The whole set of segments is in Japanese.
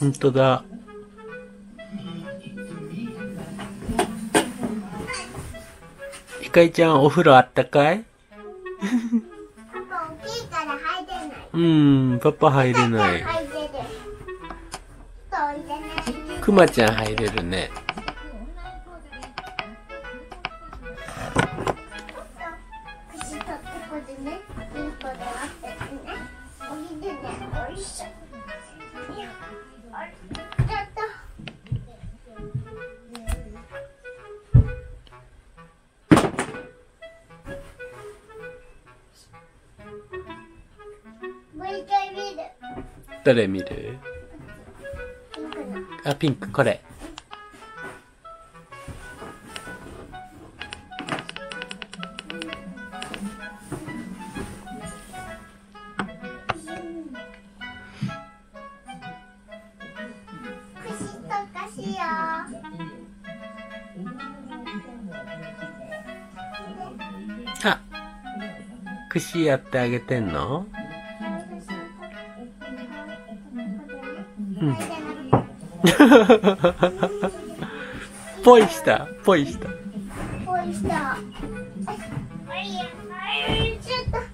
ほんとだ。ひかりちゃん、お風呂あったかい？ パパ大きいから入れない。 パパ入れない。 入れる。 くまちゃん入れるね。 串取ってこるね。ピンコで割ってね。おいでね。おいしょ。あれ、ちょっと。もう一回見る。 どれ見る？あ、ピンク、これ。 串とかしよう。 あ、串やってあげてんの？ポイした。 ポイした。ちょっと。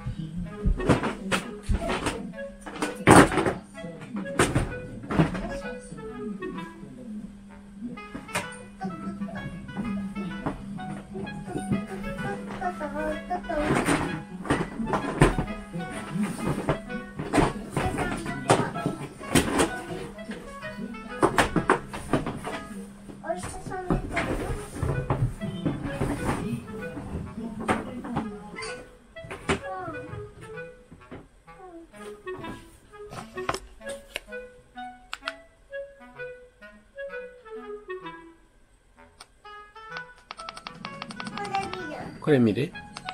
これ見る？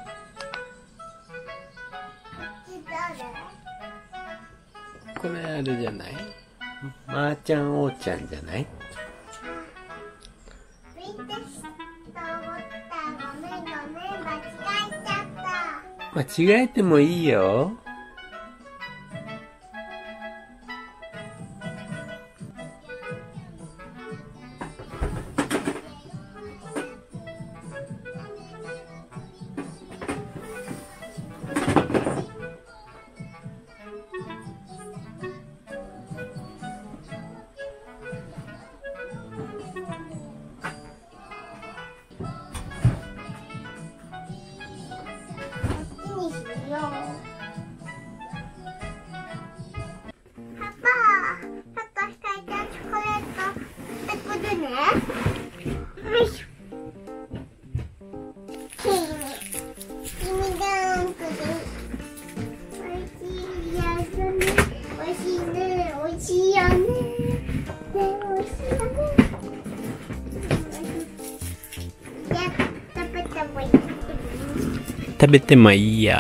これあれじゃない？まーちゃんおーちゃんじゃない？間違えてもいいよ。食べてもいいよ。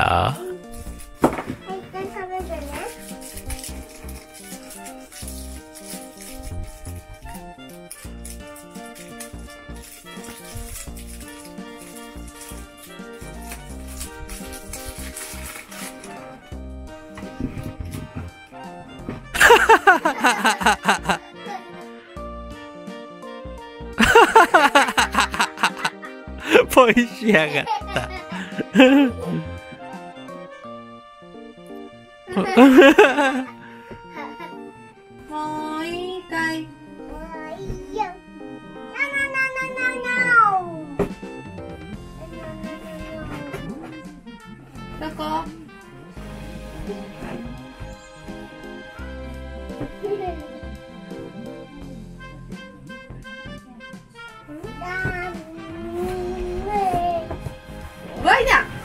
ポイしやがった。 もういいかい？どこ？わいだ。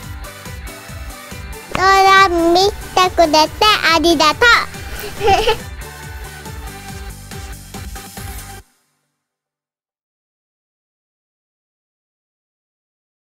動画見てくれてありがとう。